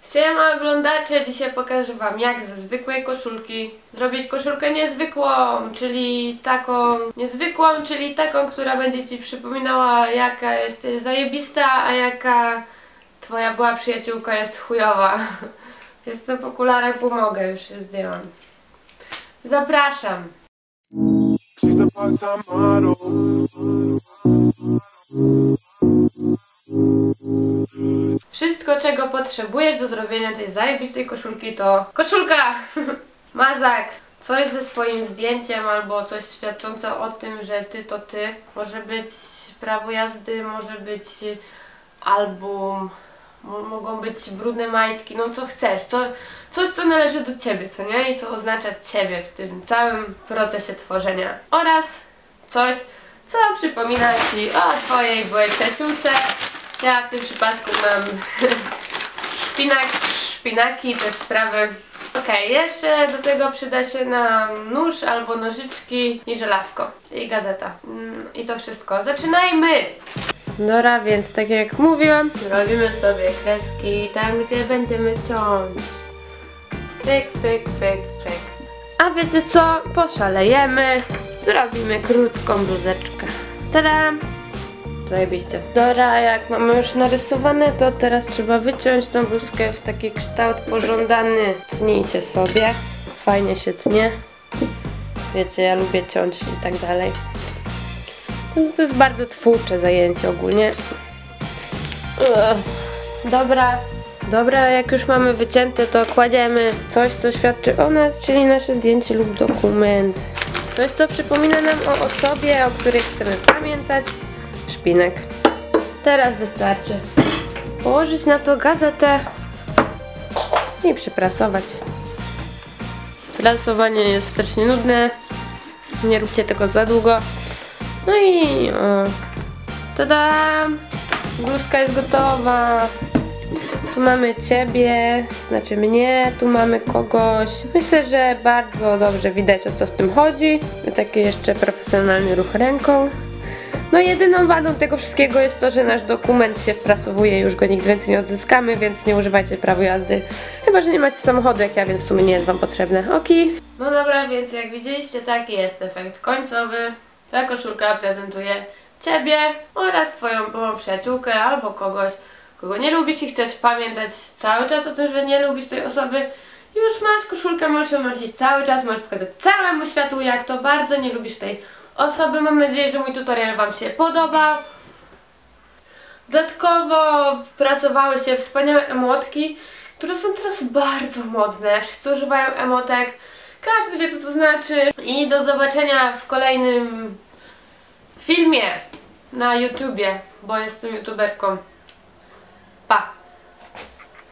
Siema oglądacze, dzisiaj pokażę wam jak ze zwykłej koszulki zrobić koszulkę niezwykłą, czyli taką niezwykłą, czyli taką, która będzie ci przypominała jaka jesteś zajebista, a jaka twoja była przyjaciółka jest chujowa. Jestem w okularach, pomogę, już się zdjęłam. Zapraszam! Wszystko, czego potrzebujesz do zrobienia tej zajebistej koszulki, to koszulka, mazak, coś ze swoim zdjęciem albo coś świadczące o tym, że ty to ty. Może być prawo jazdy, może być album, mogą być brudne majtki, no co chcesz, coś co należy do ciebie, co nie? I co oznacza ciebie w tym całym procesie tworzenia. Oraz coś, co przypomina ci o twojej byłej przyjaciółce. Ja w tym przypadku mam szpinaki, te sprawy. Okej, jeszcze do tego przyda się nam nóż albo nożyczki i żelazko i gazeta. I to wszystko. Zaczynajmy! Dobra, więc tak jak mówiłam, robimy sobie kreski tam, gdzie będziemy ciąć. Pyk, pyk, pyk, pyk. A wiecie co? Poszalejemy. Zrobimy krótką bluzeczkę. Tada! Zajebiście. Dobra, jak mamy już narysowane, to teraz trzeba wyciąć tą bluzkę w taki kształt pożądany. Tnijcie sobie. Fajnie się tnie. Wiecie, ja lubię ciąć i tak dalej. To jest bardzo twórcze zajęcie ogólnie. Dobra, jak już mamy wycięte, to kładziemy coś, co świadczy o nas, czyli nasze zdjęcie lub dokument. Coś, co przypomina nam o osobie, o której chcemy pamiętać. Szpinek. Teraz wystarczy położyć na to gazetę i przyprasować. Prasowanie jest strasznie nudne. Nie róbcie tego za długo. No i o, tada! Bluzka jest gotowa. Tu mamy ciebie, znaczy mnie, tu mamy kogoś. Myślę, że bardzo dobrze widać, o co w tym chodzi. Taki jeszcze profesjonalny ruch ręką. No jedyną wadą tego wszystkiego jest to, że nasz dokument się wprasowuje, już go nigdy więcej nie odzyskamy, więc nie używajcie prawa jazdy. Chyba że nie macie samochodu jak ja, więc w sumie nie jest wam potrzebne. Oki. No dobra, więc jak widzieliście, taki jest efekt końcowy. Ta koszulka prezentuje ciebie oraz twoją byłą przyjaciółkę albo kogoś, kogo nie lubisz i chcesz pamiętać cały czas o tym, że nie lubisz tej osoby. Już masz koszulkę, możesz ją nosić cały czas, możesz pokazać całemu światu, jak to bardzo nie lubisz tej osoby. Mam nadzieję, że mój tutorial wam się podobał. Dodatkowo prasowały się wspaniałe emotki, które są teraz bardzo modne. Wszyscy używają emotek, każdy wie, co to znaczy. I do zobaczenia w kolejnym filmie na YouTubie, bo jestem youtuberką. Pa!